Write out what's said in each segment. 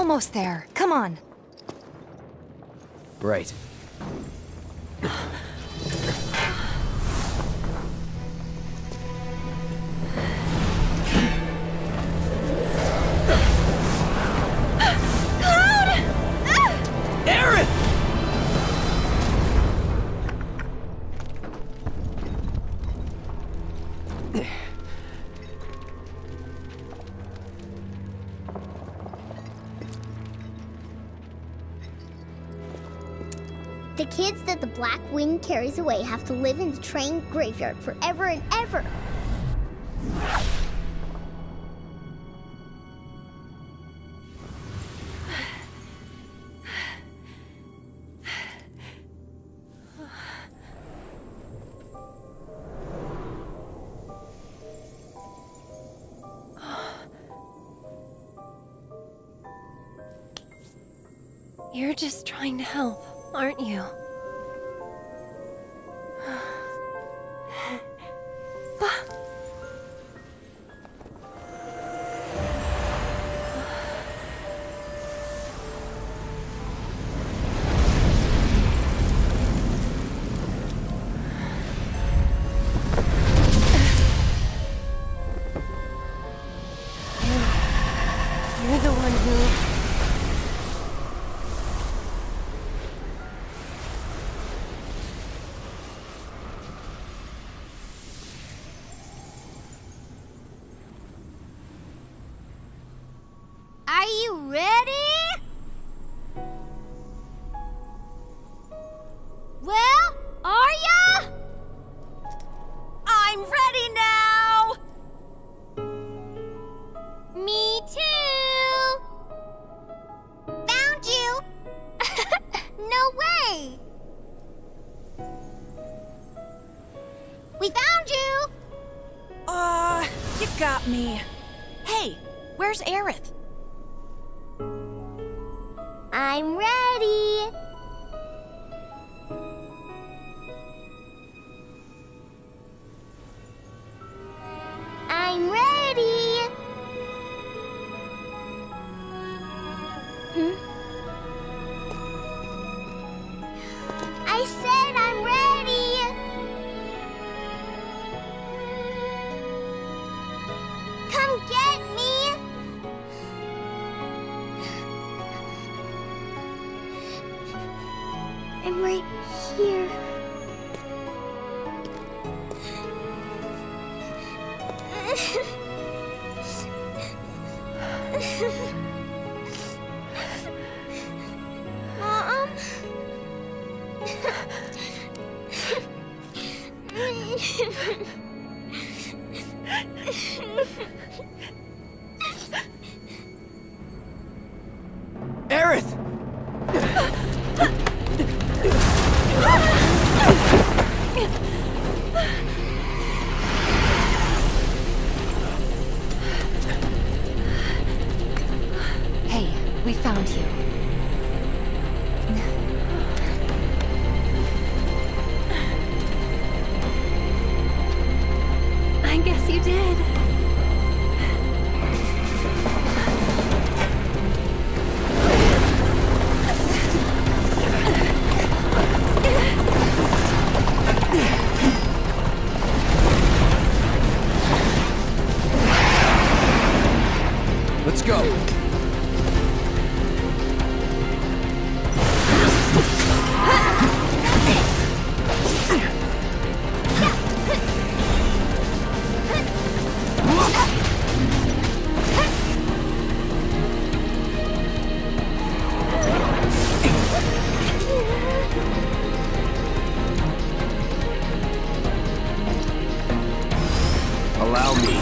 almost there. Come on. Right. The kids that the Black Wing carries away have to live in the train graveyard forever and ever. You're just trying to help, aren't you? You're the one who... Are you ready? Well, are ya? I'm ready now! Me too! Found you! No way! We found you! You got me. Hey, where's Aerith? I'm ready! I'm ready! I said I'm ready! Come get me! I'm right here. Mom? Aerith! Hey, we found you. I guess you did. Let's go. Allow me.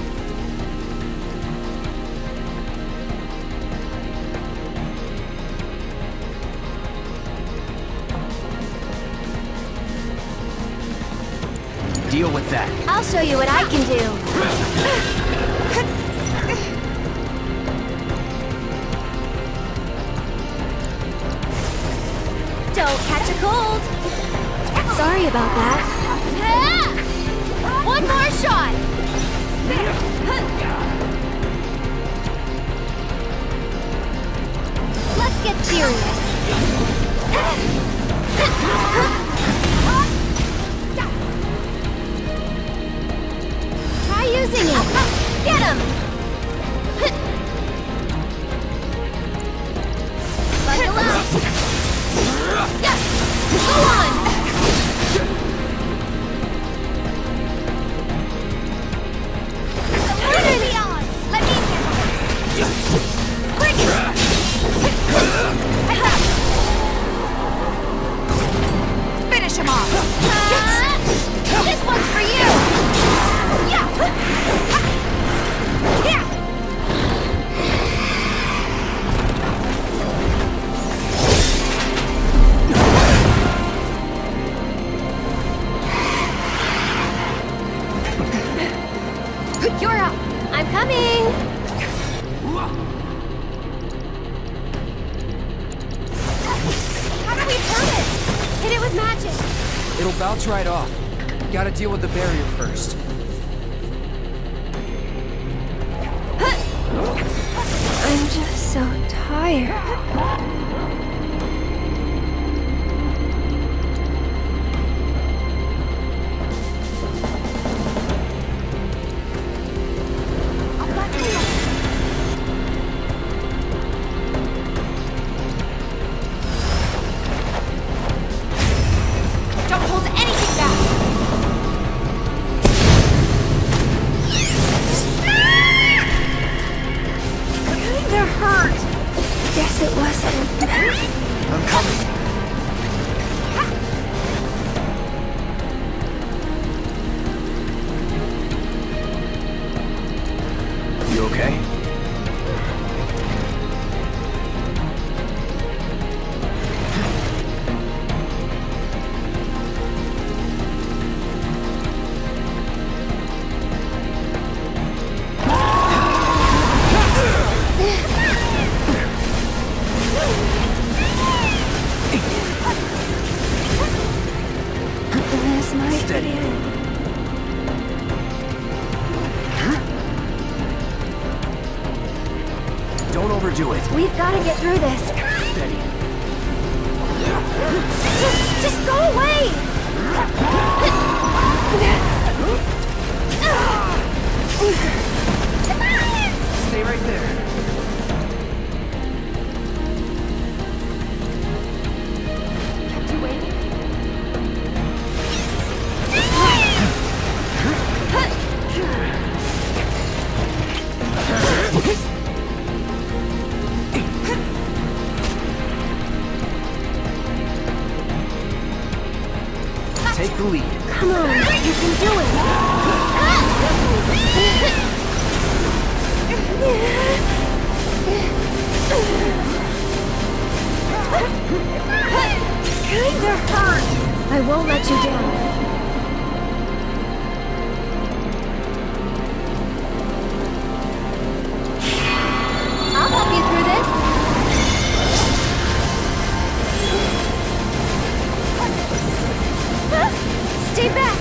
Deal with that. I'll show you what I can do. Don't catch a cold. Sorry about that. One more shot. Let's get serious. Try using it. Get him! Buckle up. Go on! Let me handle this. Bring it! Finish him off! This one's for you! Yeah! You're up! I'm coming! How do we turn it? Hit it with magic! It'll bounce right off. Gotta deal with the barrier first. I'm just so tired. Don't hold anything back! Kinda hurt. Guess it wasn't. I'm coming. You okay? This might Steady. be it. Don't overdo it. We've got to get through this. Steady. Just go away! Stay right there. Kept you waiting. Take the lead. Come on, you can do it. Kinda hurt. I won't let you down. I'll help you through this. Stay back!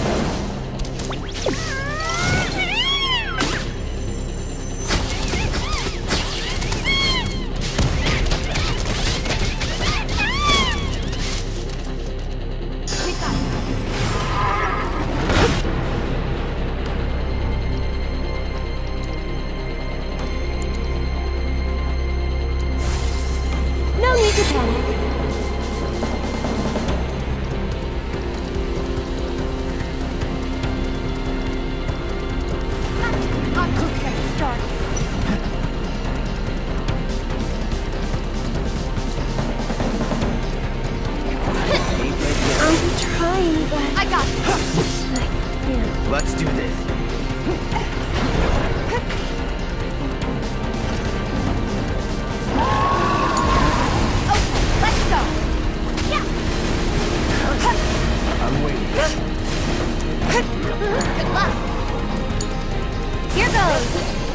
No need to panic. I'm trying, but I got this. I can't. Let's do this. Let's go. Yeah. I'm waiting. Good luck. Here goes.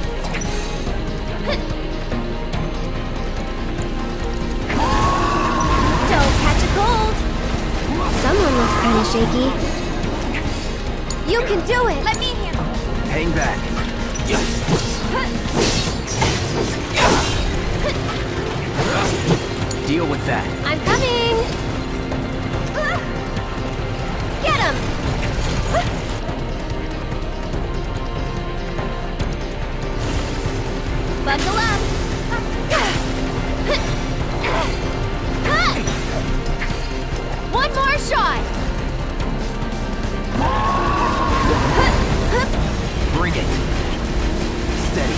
Don't catch a cold. Someone looks kind of shaky. You can do it. Let me handle it. Hang back. Deal with that. I'm coming! Get him! Buckle up! One more shot! Bring it. Steady.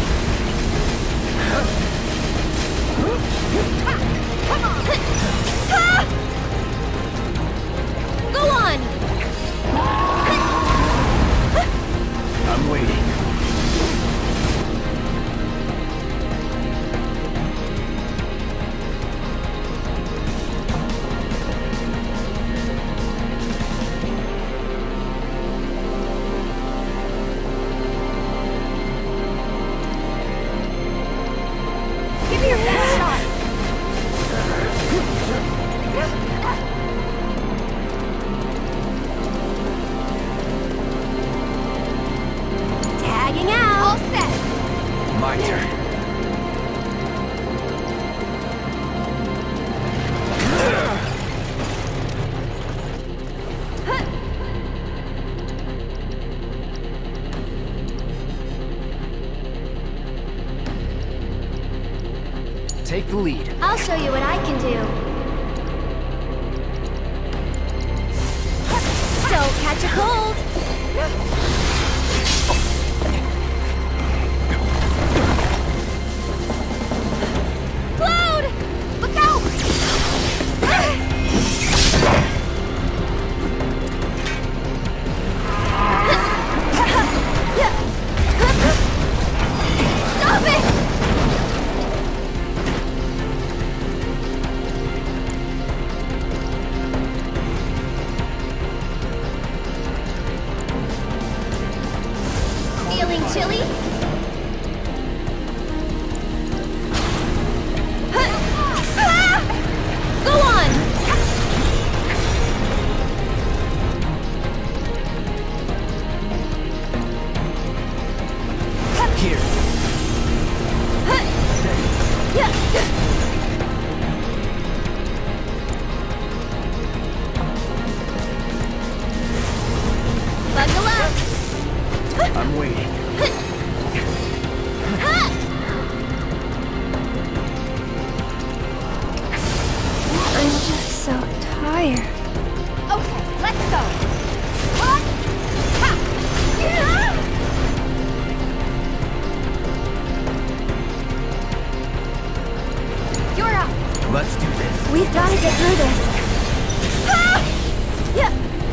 Come on! Go on! I'm waiting. Give me your best shot! Tagging out! All set! My turn. Take the lead. I'll show you what I can do. Don't catch a cold! Load! Look out! Stop it! Feeling chilly? Go on! Here. Buckle up! I'm waiting. I'm just so tired. Okay, let's go! What? Ha! You're up! Let's do this. We've got to get through this. Yeah.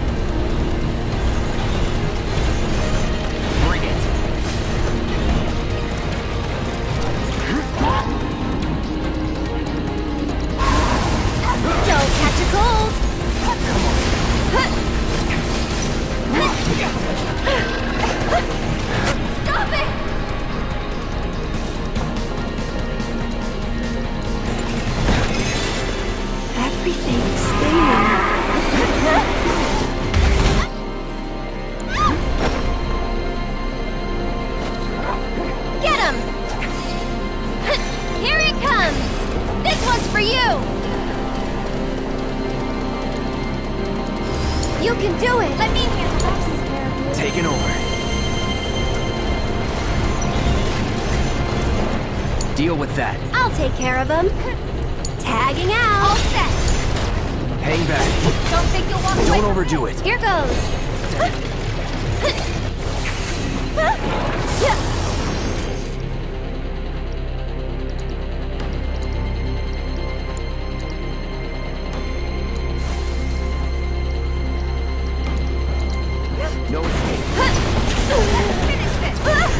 Bring it. Don't catch a cold. Stop it! Everything's spinning. Get him! Here it comes! This one's for you! You can do it! Let me handle this! Taking over. Deal with that. I'll take care of him. Tagging out! All set! Hang back. Don't think you'll walk away Don't from overdo it. Here goes! No escape. Finish this!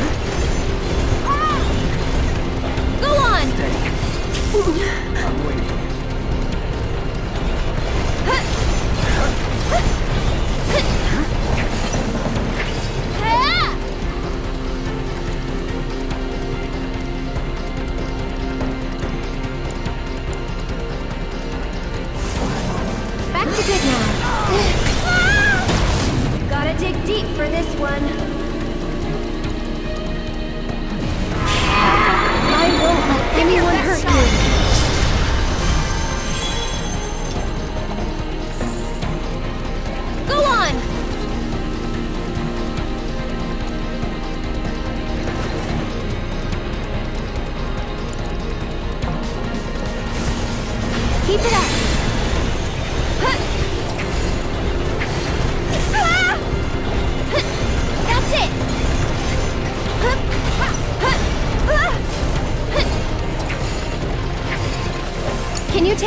Go on! Steady. I'm waiting.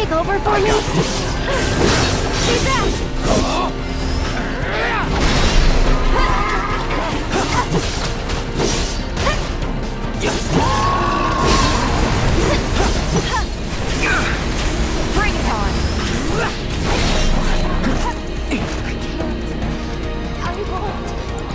take over for me? Stay back! Bring it on! I won't.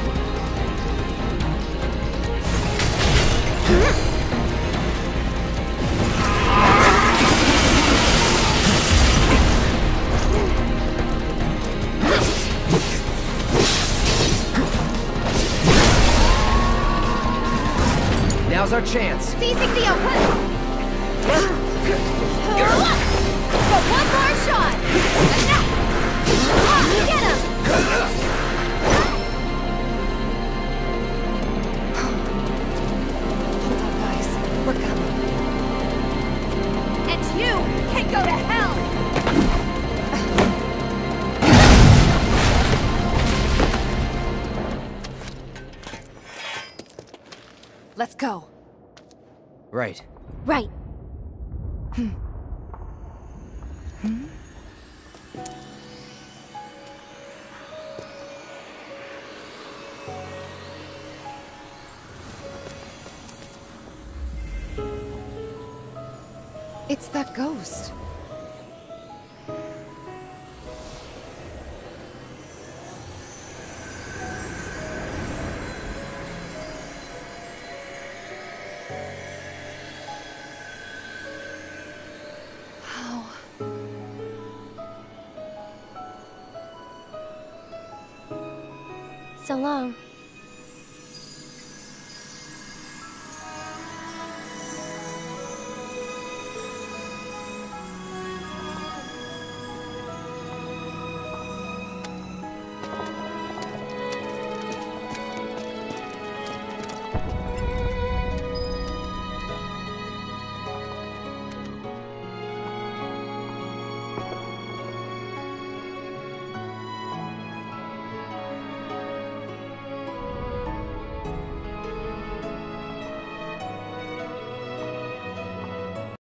Now's our chance. Seizing the open! But one more shot! Get him! Hold on, guys. We're coming. And you can go to hell! Let's go. Right. Right. It's that ghost. How? So long.